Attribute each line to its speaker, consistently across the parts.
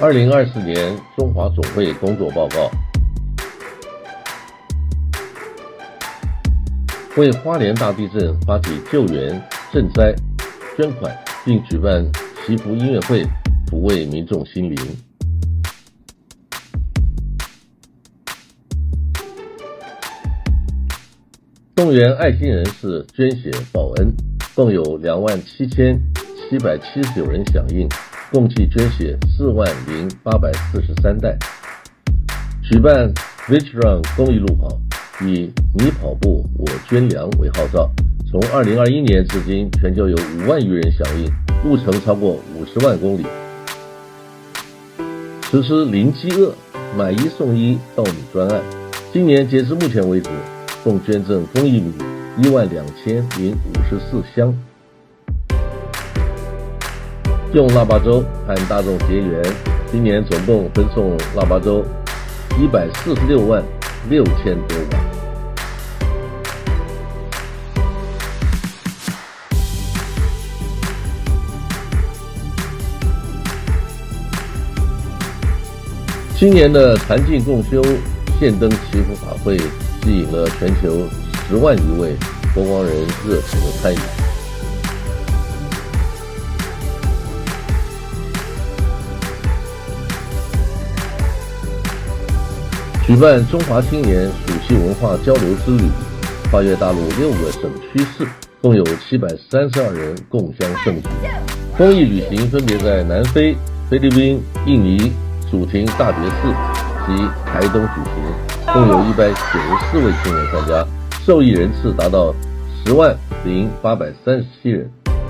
Speaker 1: 2024年中华总会工作报告。为花莲大地震发起救援、赈灾、捐款，并举办祈福音乐会，抚慰民众心灵。动员爱心人士捐血报恩，共有27779人响应，共计捐血40843袋。举办 Beach Run 公益路跑，以你跑步我捐粮为号召，从2021年至今，全球有5万余人响应，路程超过50万公里。实施零饥饿、买一送一稻米专案，今年截至目前为止，共捐赠公益米12054箱。用腊八粥和大众结缘，今年总共分送腊八粥146万6千多碗。今年的禅净共修献灯祈福法会，吸引了全球10万余位佛光人热情的参与。举办中华青年属系文化交流之旅，跨越大陆6个省区市，共有732人共襄盛举。公益旅行分别在南非、菲律宾、印尼、主廷大觉寺及台东举行，共有194位青年参加，受益人次达到100837人。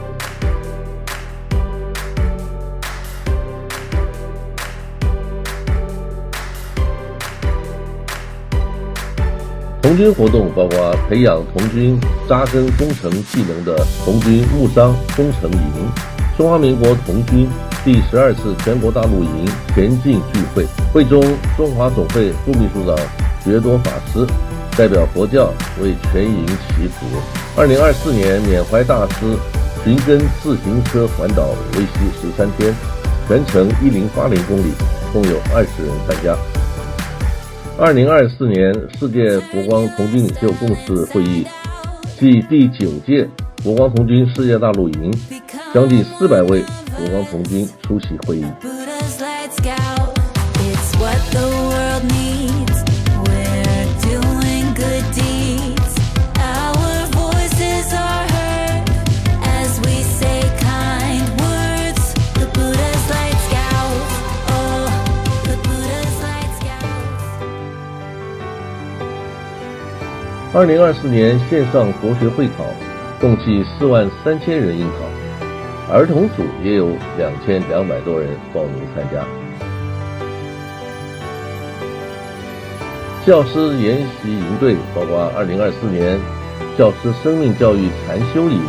Speaker 1: 童军活动包括培养童军扎根工程技能的童军木商工程营、中华民国童军第12次全国大陆营前进聚会。会中，中华总会副秘书长觉多法师代表佛教为全营祈福。2024年缅怀大师寻根自行车环岛为期13天，全程1080公里，共有20人参加。2024年世界佛光童军领袖共识会议暨第9届佛光童军世界大陆营，将近400位佛光童军出席会议。2024年线上国学会考，共计43000人应考，儿童组也有2200多人报名参加。教师研习营队包括2024年教师生命教育禅修营、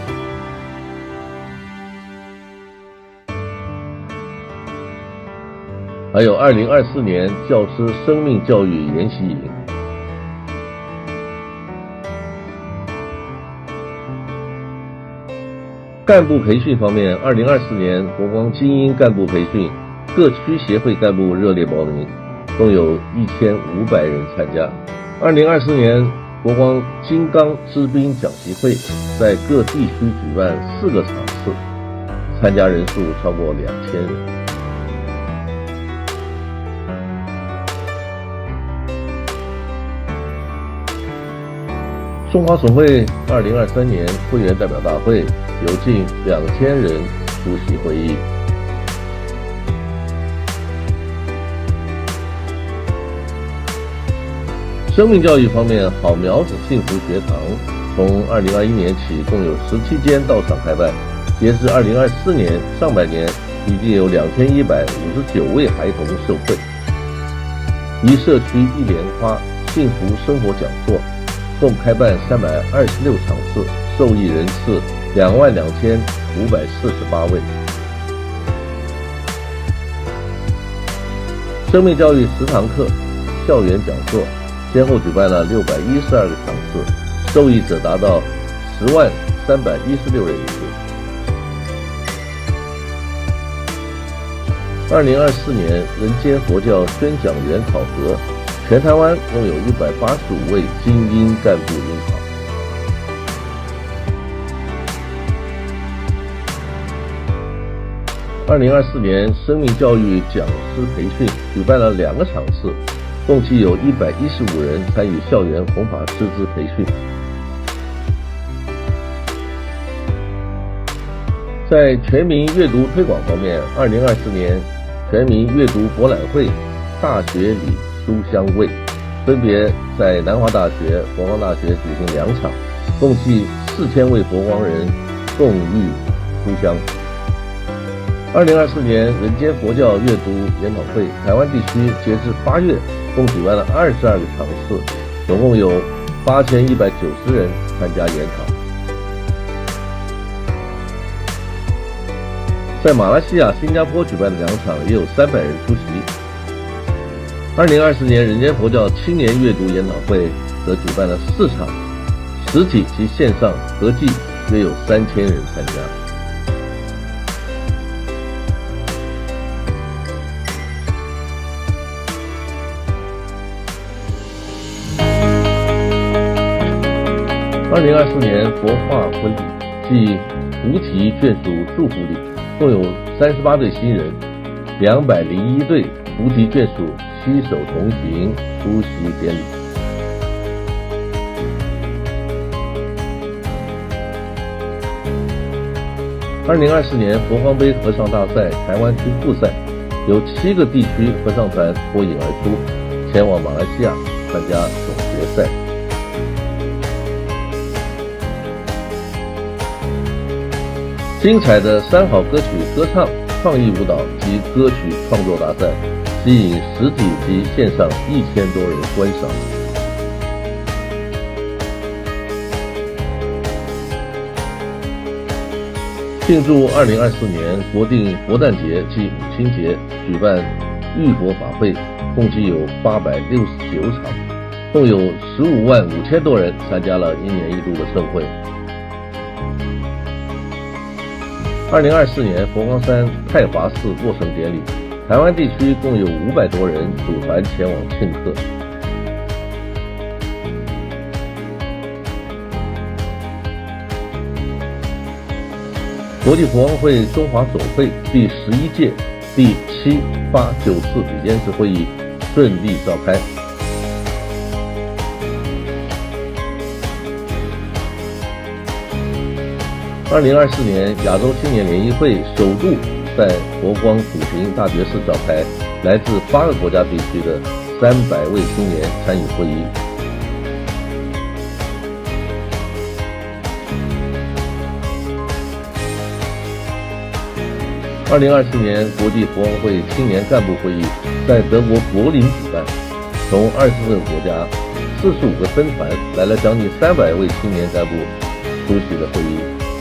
Speaker 1: 还有2024年教师生命教育研习营。干部培训方面，2024年佛光精英干部培训，各区协会干部热烈报名，共有1500人参加。2024年佛光金刚知兵讲习会在各地区举办4个场次，参加人数超过2000人。中华总会2023年会员代表大会有近2000人出席会议。生命教育方面，好苗子幸福学堂从2021年起共有17间道场开办，截至2024年上半年已经有2159位孩童受惠。一社区一莲花幸福生活讲座共开办326场次，受益人次22548位。生命教育10堂课、校园讲座，先后举办了612个场次，受益者达到100316人一次。 2024年人间佛教宣讲员考核，全台湾共有185位精英干部应考。2024年生命教育讲师培训举办了2个场次，共计有115人参与校园弘法师资培训。在全民阅读推广方面，2024年全民阅读博览会大学里书香味分别在南华大学、佛光大学举行2场，共计4000位佛光人共遇书香。2024年人间佛教阅读研讨会，台湾地区截至8月共举办了22个场次，总共有8190人参加研讨。在马来西亚、新加坡举办的2场，也有300人出席。2024年人间佛教青年阅读研讨会则举办了4场，实体及线上合计约有3000人参加。2024年佛化婚礼暨菩提眷属祝福礼，共有38对新人，201对菩提眷属携手同行出席典礼。2024年佛光杯合唱大赛台湾区复赛，由7个地区合唱团脱颖而出，前往马来西亚参加总决赛。精彩的3好歌曲歌唱、创意舞蹈及歌曲创作大赛，吸引实体及线上1000多人观赏。庆祝2024年国定佛诞节暨母亲节，举办浴佛法会，共计有869场，共有15万5千多人参加了1年1度的盛会。2024年佛光山太华寺落成典礼，台湾地区共有500多人组团前往庆贺。国际佛光会中华总会第11届第7、8、9次理监事会议顺利召开。2024年亚洲青年联谊会首度在佛光普行大觉寺召开，来自8个国家地区的300位青年参与会议。2024年国际佛光会青年干部会议在德国柏林举办，从24个国家、45个分团来了将近300位青年干部出席的会议。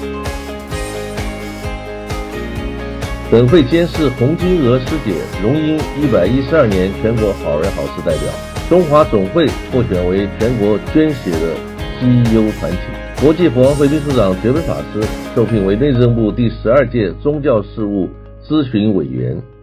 Speaker 1: 本会监事洪金娥师姐荣膺112年全国好人好事代表，中华总会获选为全国捐血的绩优团体。国际佛光会秘书长觉本法师受聘为内政部第12届宗教事务咨询委员。